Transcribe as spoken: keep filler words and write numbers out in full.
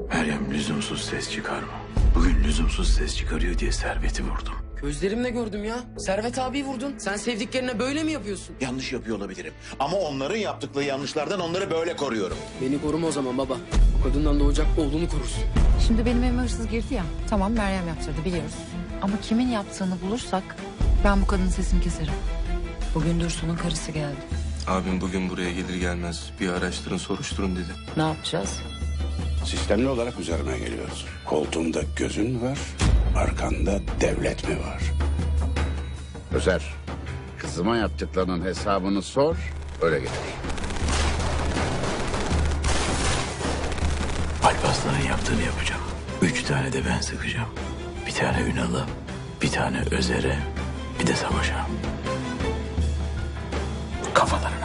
Meryem lüzumsuz ses çıkarma. Bugün lüzumsuz ses çıkarıyor diye Servet'i vurdum. Gözlerimle gördüm ya. Servet abiyi vurdun. Sen sevdiklerine böyle mi yapıyorsun? Yanlış yapıyor olabilirim. Ama onların yaptıkları yanlışlardan onları böyle koruyorum. Beni koruma o zaman baba. O kadından doğacak oğlunu korursun. Şimdi benim evime hırsız girdi ya. Tamam Meryem yaptırdı biliyoruz. Ama kimin yaptığını bulursak ben bu kadının sesini keserim. Bugün Dursun'un karısı geldi. Abim bugün buraya gelir gelmez bir araştırın soruşturun dedi. Ne yapacağız? Sistemli olarak üzerime geliyorsun. Koltuğumda gözün mü var, arkanda devlet mi var? Özer, kızıma yaptıklarının hesabını sor, öyle gelir. Alparslan'ın yaptığını yapacağım. Üç tane de ben sıkacağım. Bir tane Ünal'a, bir tane Özer'e, bir de Savaş'a. Kafalarına